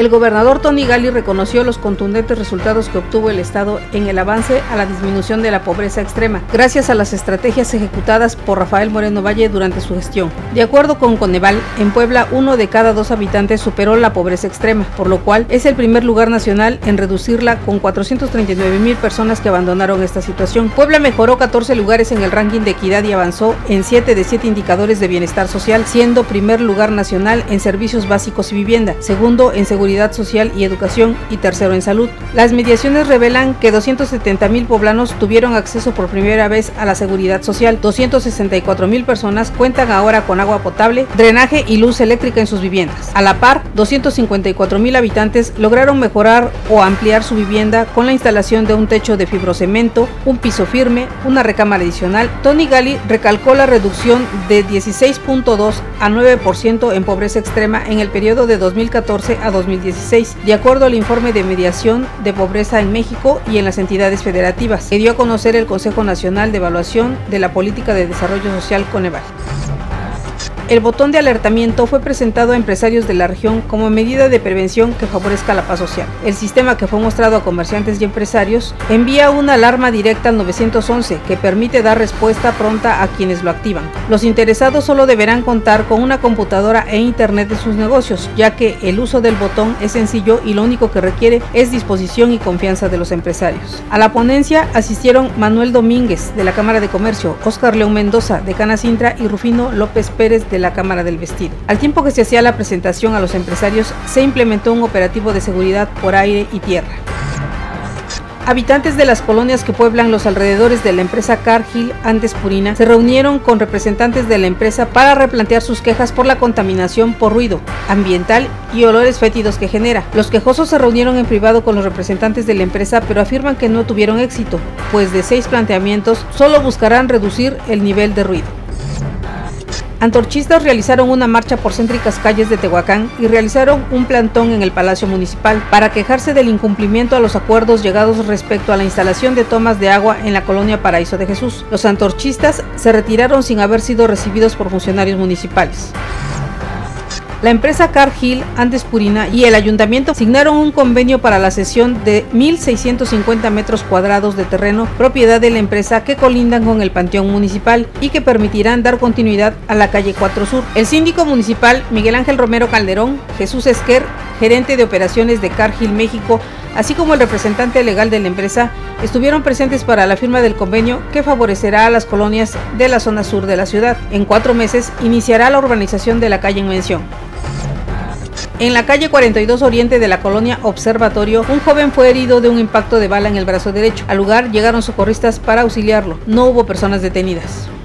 El gobernador Tony Gali reconoció los contundentes resultados que obtuvo el Estado en el avance a la disminución de la pobreza extrema, gracias a las estrategias ejecutadas por Rafael Moreno Valle durante su gestión. De acuerdo con Coneval, en Puebla 1 de cada 2 habitantes superó la pobreza extrema, por lo cual es el primer lugar nacional en reducirla, con 439,000 personas que abandonaron esta situación. Puebla mejoró 14 lugares en el ranking de equidad y avanzó en 7 de 7 indicadores de bienestar social, siendo primer lugar nacional en servicios básicos y vivienda, segundo en seguridad social y educación y tercero en salud. Las mediciones revelan que 270,000 poblanos tuvieron acceso por primera vez a la seguridad social, 264,000 personas cuentan ahora con agua potable, drenaje y luz eléctrica en sus viviendas. A la par, 254,000 habitantes lograron mejorar o ampliar su vivienda con la instalación de un techo de fibrocemento, un piso firme, una recámara adicional. Tony Gali recalcó la reducción de 16.2 a 9% en pobreza extrema en el periodo de 2014 a 2016, de acuerdo al informe de mediación de pobreza en México y en las entidades federativas, que dio a conocer el Consejo Nacional de Evaluación de la Política de Desarrollo Social, Coneval. El botón de alertamiento fue presentado a empresarios de la región como medida de prevención que favorezca la paz social. El sistema, que fue mostrado a comerciantes y empresarios, envía una alarma directa al 911 que permite dar respuesta pronta a quienes lo activan. Los interesados solo deberán contar con una computadora e internet de sus negocios, ya que el uso del botón es sencillo y lo único que requiere es disposición y confianza de los empresarios. A la ponencia asistieron Manuel Domínguez, de la Cámara de Comercio, Óscar León Mendoza, de Canacintra, y Rufino López Pérez, de la Cámara del Vestido. Al tiempo que se hacía la presentación a los empresarios, se implementó un operativo de seguridad por aire y tierra. Habitantes de las colonias que pueblan los alrededores de la empresa Cargill Andes Purina se reunieron con representantes de la empresa para replantear sus quejas por la contaminación por ruido ambiental y olores fétidos que genera. Los quejosos se reunieron en privado con los representantes de la empresa, pero afirman que no tuvieron éxito, pues de 6 planteamientos solo buscarán reducir el nivel de ruido. Antorchistas realizaron una marcha por céntricas calles de Tehuacán y realizaron un plantón en el Palacio Municipal para quejarse del incumplimiento a los acuerdos llegados respecto a la instalación de tomas de agua en la colonia Paraíso de Jesús. Los antorchistas se retiraron sin haber sido recibidos por funcionarios municipales. La empresa Cargill Andes Purina y el ayuntamiento signaron un convenio para la cesión de 1,650 metros cuadrados de terreno propiedad de la empresa que colindan con el Panteón Municipal y que permitirán dar continuidad a la calle 4 Sur. El síndico municipal Miguel Ángel Romero Calderón, Jesús Esquer, gerente de operaciones de Cargill México, así como el representante legal de la empresa, estuvieron presentes para la firma del convenio que favorecerá a las colonias de la zona sur de la ciudad. En 4 meses iniciará la urbanización de la calle en mención. En la calle 42 Oriente de la colonia Observatorio, un joven fue herido de un impacto de bala en el brazo derecho. Al lugar llegaron socorristas para auxiliarlo. No hubo personas detenidas.